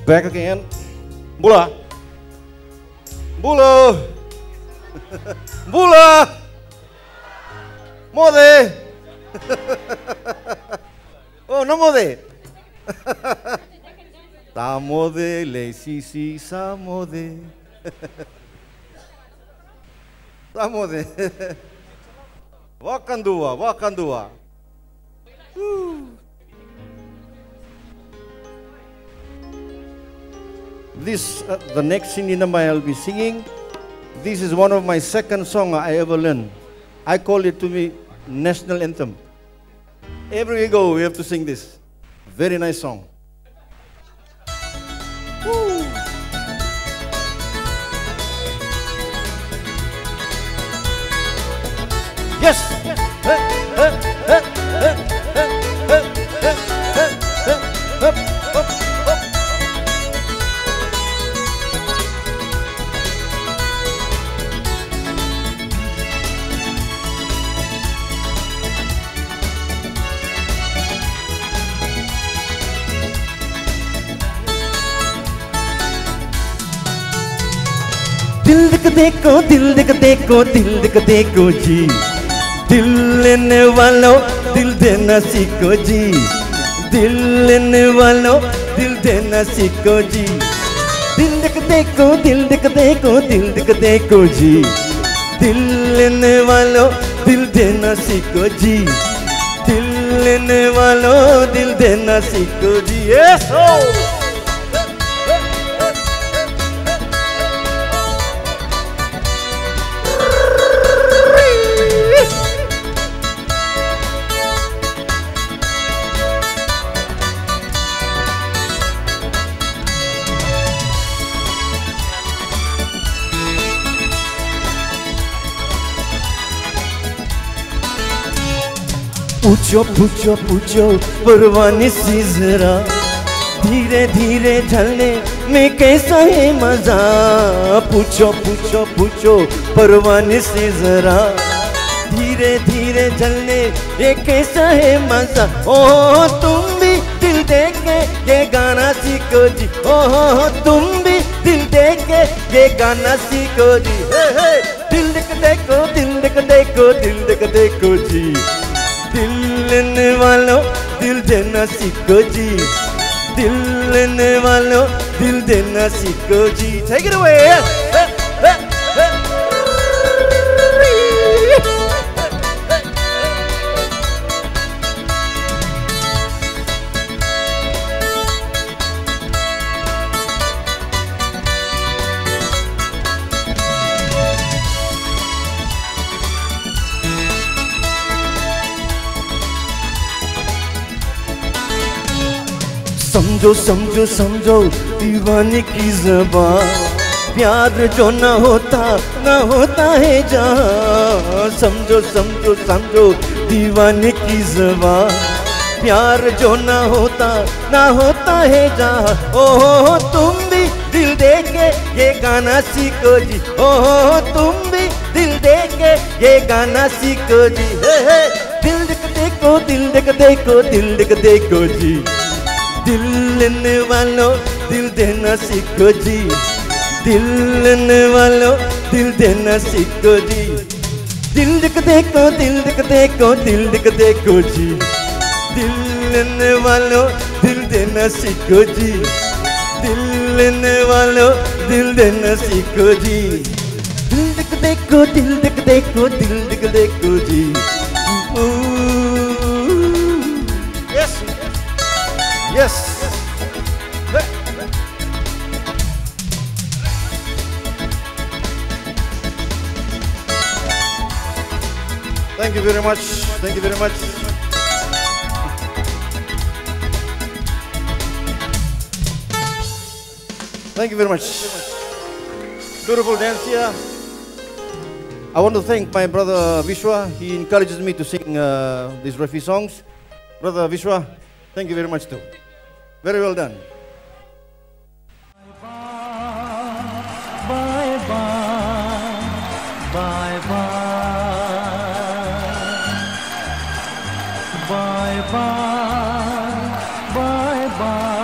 Back again. Bula. Bula. Bula. Mode. Oh, no mode. Samode, le sisi, samode. Samode. Wakandua, wakandua. This, the next Hindi number I'll be singing. This is one of my second song I ever learned. I call it to me national anthem. Everywhere we go, we have to sing this. Very nice song. Woo. Yes. दिल दिख देखो, दिल दिख देखो, दिल दिख देखो जी। दिल लेने वालों दिल देना सीखो जी। दिल लेने वालों दिल देना सीखो जी। दिल दिख देखो, दिल दिख देखो, दिल दिख देखो जी। दिल लेने वालों दिल देना सीखो जी। दिल लेने वालों दिल देना सीखो जी। यस पूछो पूछो पूछो परवानी सी जरा, धीरे धीरे ढलने में कैसा है मजा। पूछो पूछो पूछो परवानी सी जरा, धीरे धीरे ढलने ये कैसा है मजा। ओ तुम भी दिल दे के ये गाना सीखो जी। ओ तुम भी दिल दे के ये गाना सीखो जी। हे हे दिल दिख देखो, दिल दिख देखो, दिल दिख देखो जी। दिल लेने वालों दिल देना सीखो जी। दिल लेने वालों दिल देना सीखो जी। Take it away. समझो समझो समझो दीवाने की ज़बान, प्यार जो न होता है जहाँ। समझो समझो समझो दीवाने की ज़बान, प्यार जो न होता है जहाँ। ओह तुम भी दिल दे के ये गाना सीखो जी। ओह तुम भी दिल दे के ये गाना सीखो जी। हे हे दिल दिख देखो, दिल दिख देखो, दिल दिख देखो जी। दिल लेने वालों दिल देना सीखो जी। दिल लेने वालों दिल देना सीखो जी। दिल दिख देखो, दिल दिख देखो, दिल दिख देखो जी। दिल लेने वालों दिल देना सीखो जी। दिल लेने वालों दिल देना सीखो जी। दिल दिख देखो, दिल दिख देखो, दिल दिख देखो जी। Yes. Yes. Thank you very much. Thank you very much. Thank you very much. Beautiful dance here. I want to thank my brother Vishwa. He encourages me to sing these Rafi songs. Brother Vishwa, thank you very much too. Very well done. Bye bye, bye bye, bye bye, bye bye.